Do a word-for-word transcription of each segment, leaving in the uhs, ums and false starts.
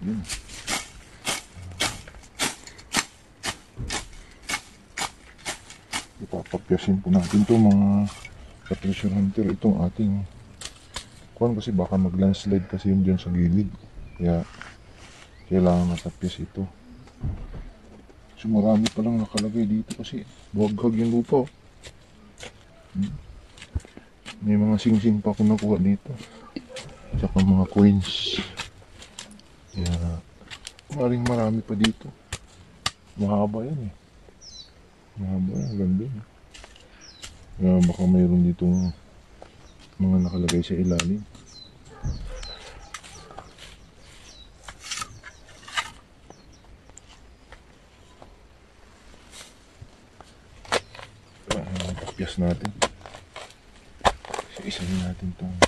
Yun. Ipapapyasin po natin to mga ka-treasure hunter, itong ating kuwan, kasi baka mag-landslide kasi yun dyan sa gilid, kaya kailangan matapyas ito. So marami palang nakalagay dito kasi buhaghag yung lupa. hmm. May mga sing-sing pa ako nakuha dito, tsaka mga coins, kaya maring marami pa dito. Mahaba yan eh, mahaba yan, ganda eh. Uh, baka mayroon ditong mga nakalagay sa ilalim. Uh, tapyas natin. Isa-isahin natin itong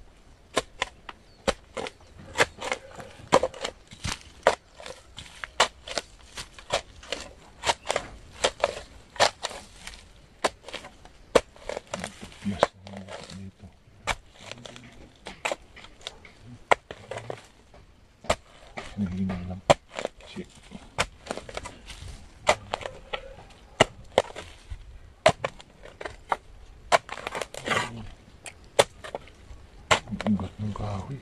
naging lang. Shit. Ang ugat ng kahoy.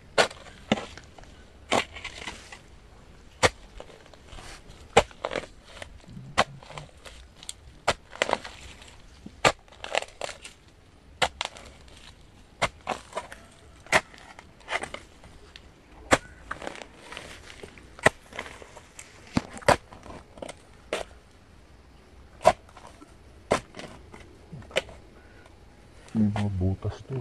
May mga butas to.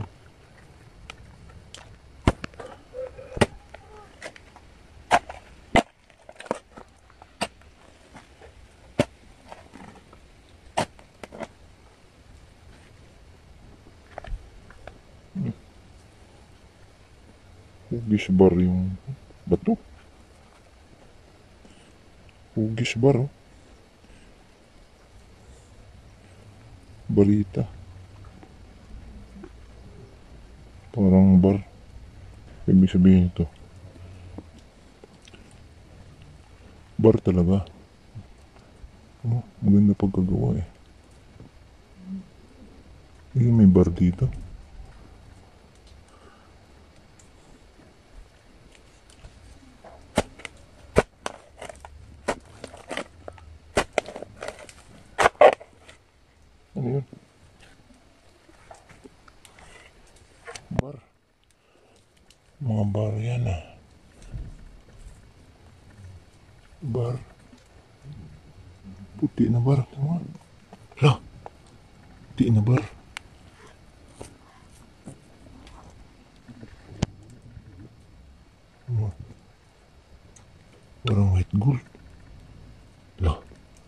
Hmm. Hugis bar yung bato. Hugis bar, oh. Barita. Parang bar. Ibig sabihin ito, bar talaga. Oh, maganda pagkagawa eh. Eh, may bar dito. Ano yun? Bar. Mga bar yan ah. Bar. Puti na bar. Hala. Puti na bar. Parang white gold. Hala.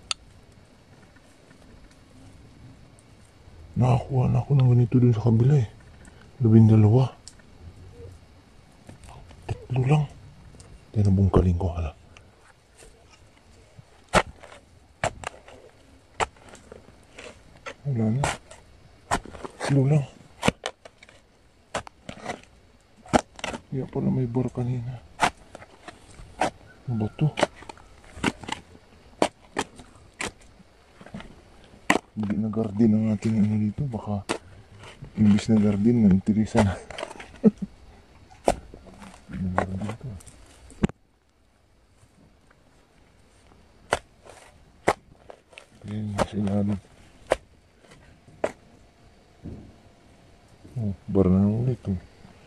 Nakakuha na ako ng ganito dun sa kabila eh. Labing dalawa. Tatlo lang. Kaya nabungkaling ko. Hala. Wala na. Tatlo lang. Kaya pala may bar kanina. Ano ba to? Hindi na garden ang ating ano dito. Baka imbis na garden na interesa na. Hindi na garden to. Ayan yung sinalim. Oh, bar na ulit oh.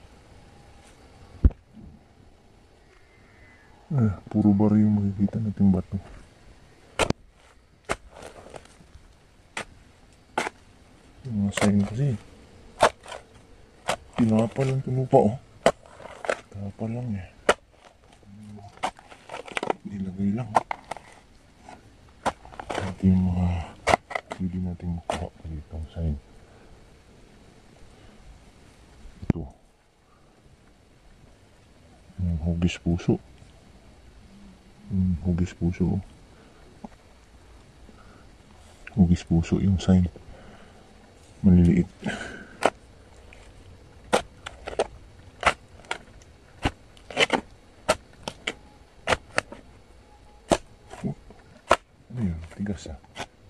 Ah, puro bar yung makikita natin bato. Yung mga sign kasi tinapa lang ito lupa oh. Tinapa lang eh. Nilagay lang. Ito yung mga pwede natin makuha pa dito ang sign. Ito yung hugis puso. Yung hugis puso. Hugis puso yung sign. Maliliit. Ano yun? Tigas ah.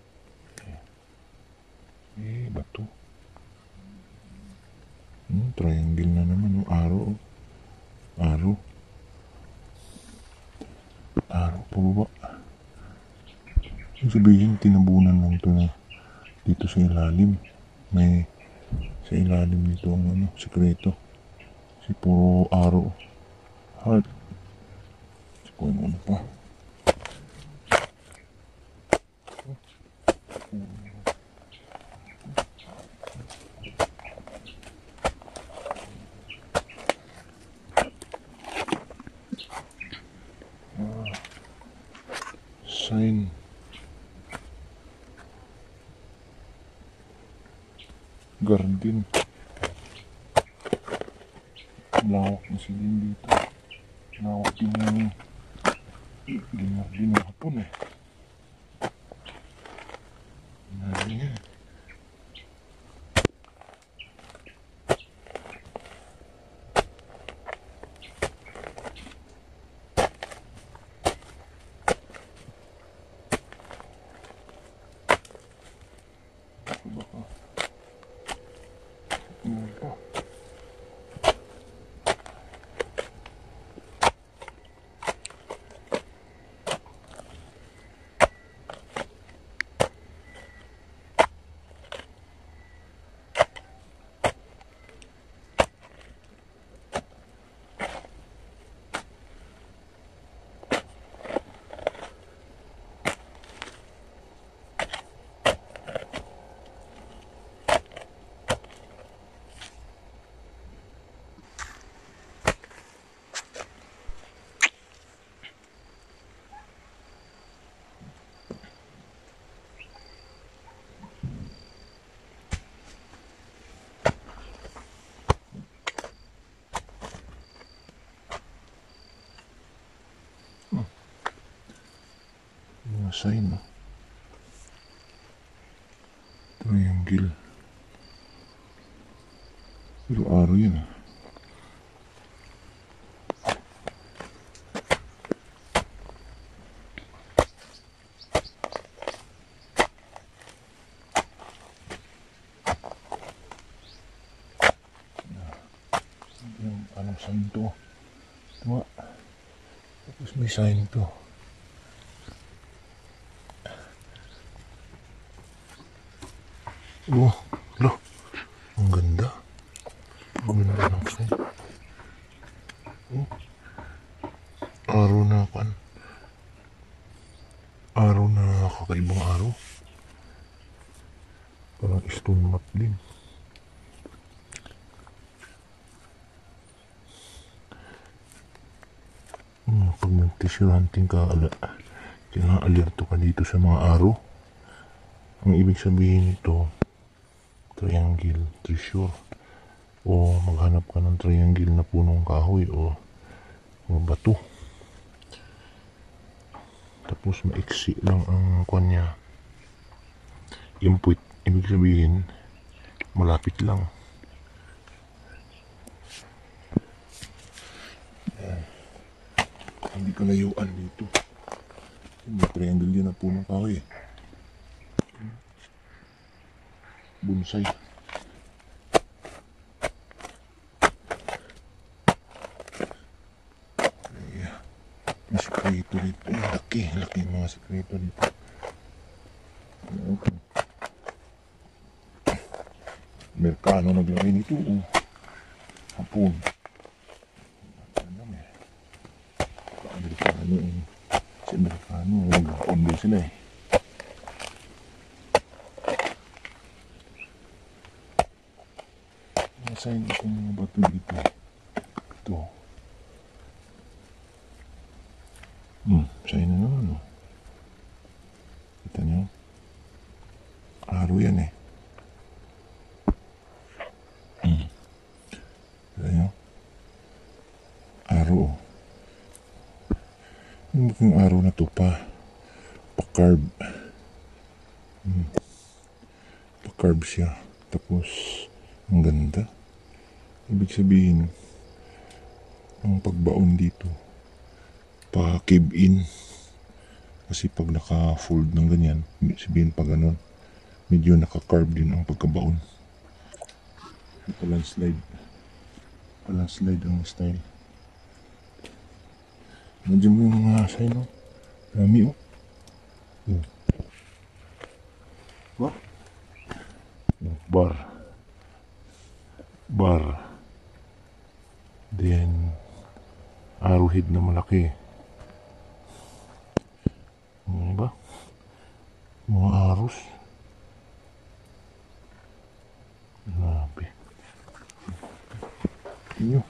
Eh, bato. Hmm, triangle na naman. Oh. Araw. Oh. Araw. Araw pa baba. Yung sabihin, tinabunan lang to na dito sa ilalim. May sa ilalim nito ang ano, sekreto. Si puro araw. Heart. Si kung ano pa. Ah, sign. Garden. Lawak na sila dito. Lawak din yung ginardin ng hapon eh. Ano yan? Baka ano pa? Mga sign ah. Triangle. Pero araw yun ah. Yung anong sign to? Tama. Tapos may sign to. Oh, lo. Ang ganda. Ang ganda ng sign. Oh. Araw na pan. Araw na kakaibang araw. Parang stone map din. Hmm, pag nag-treasure hunting ka, ala, kailangan alerto ka dito sa mga araw. Ang ibig sabihin nito, triangle, treasure. O maghanap ka ng triangle na punong kahoy o, o bato. Tapos maiksi lang ang kwan niya. Yung puwit, ibig sabihin, malapit lang. Ayan. Hindi kalayuan dito. May triangle din na punong kahoy. Bonsai. Ayan. May sekreto dito. Ay, laki, laki mga sekreto dito. Okay. Amerikano naglagay nito. Oh. Hapon. Ano eh. Amerikano eh. Si Amerikano, nag-hapon din sila eh. Sign itong mga bato dito. Ito. Hmm, sign na naman oh. Kita nyo? Araw yan eh. Hmm. Kita nyo? Araw oh. Yung mukhang araw na to pa. Pa-carb. Hmm. Pa-carb siya. Tapos, ang ganda. Ibig sabihin, ang pagbaon dito, pa-cave in. Kasi pag naka-fold ng ganyan, sabihin pa ganun, medyo naka-carve din ang pagkabaon. Ito landslide. Landslide ang style. Medyo mo yung mga sign, no? Dami, oh. Oh. What? Bar. Bar. Then, arrowhead na malaki. Ano ba? Mga arrows. Grabe. Inyo.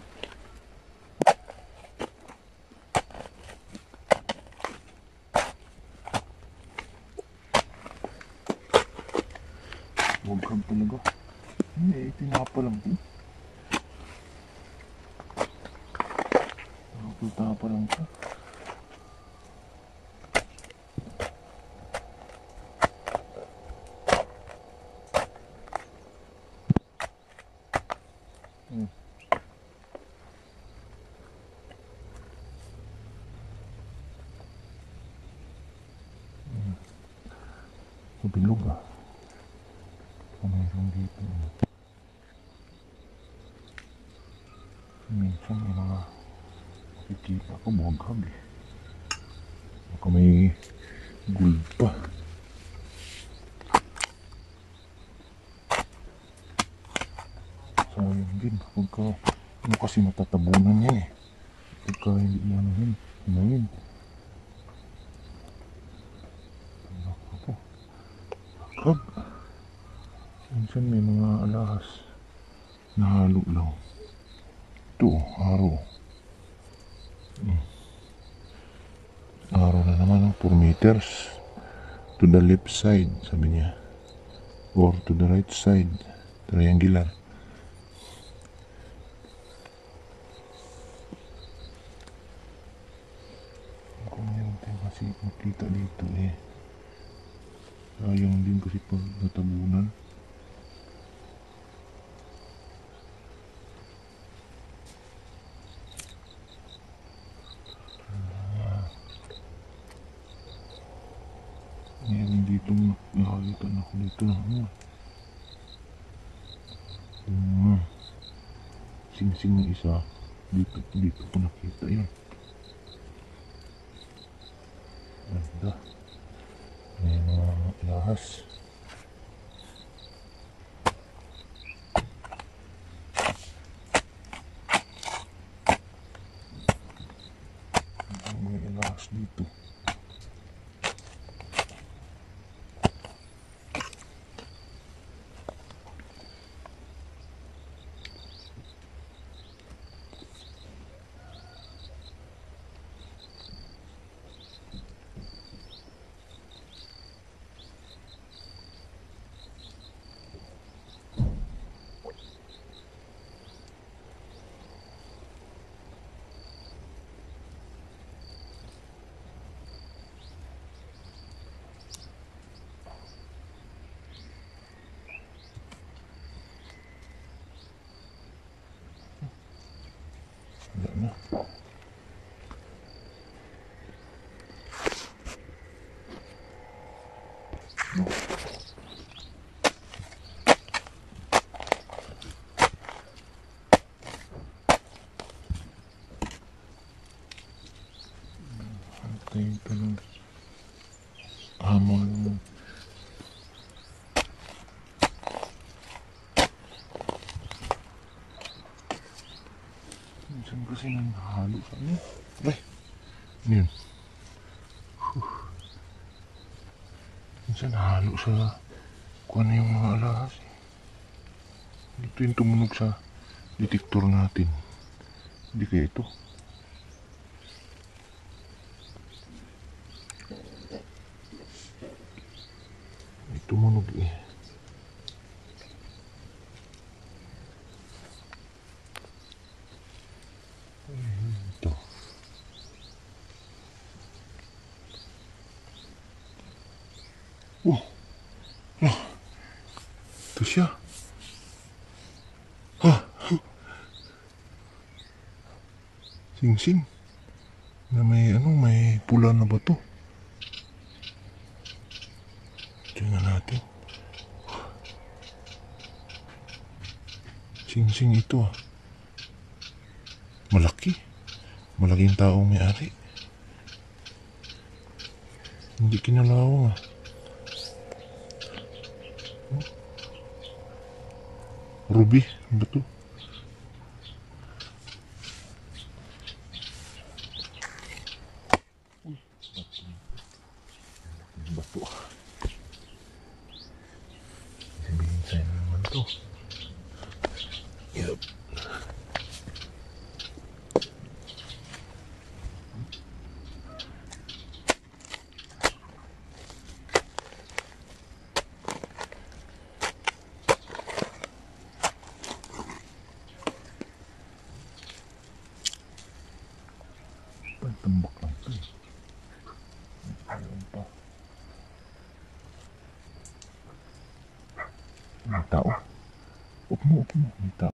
Huwag kang talaga. Hindi, tinapa lang ito. Tinapa lang ito. Hmm. Hmm. Bilog ah. Mayroon dito. Minsan may mga makikita ko buwag-hag eh. Baka may gold pa. Sayang din. Pagka ano kasi matatabunan yan eh. Pagka hindi mo ano yun. Ano yun. Ako. Hag. Minsan may mga alahas na halo lang. Ito, araw. Hmm. Araw na naman ng four meters to the left side, sabi niya. Or to the right side, triangular. Kung meron tayo kasi makita dito eh. Sayang din kasi pag natabunan. Ngayon dito nakakita na ako dito. Hmm. Sing-sing na isa. Dito, dito ko nakita yun. Ganda. May mga lahas. May lahas dito. Wala na. Antayin pa ng hamon mo. Minsan kasi nang halo sa ano. Ay! Ano yun? Minsan halo sa kung ano yung mga alahas. Dito yung tumunog sa detektor natin. Hindi kaya ito. May tumunog eh. Ito. Oh! Oh! Ito siya. Ha! Sing-sing. Na may ano, may pula na bato. Tingnan natin. Sing-sing ito ah. Malaki. Malaking taong may-ari. Hindi kinalawang ah. Ruby, ano ba ito? Uy, bato. Bato. Sabihin sa'yo naman ito. Yup. Tambak lang ito eh. Ayun pa. May tao. Up mo, up mo. May tao.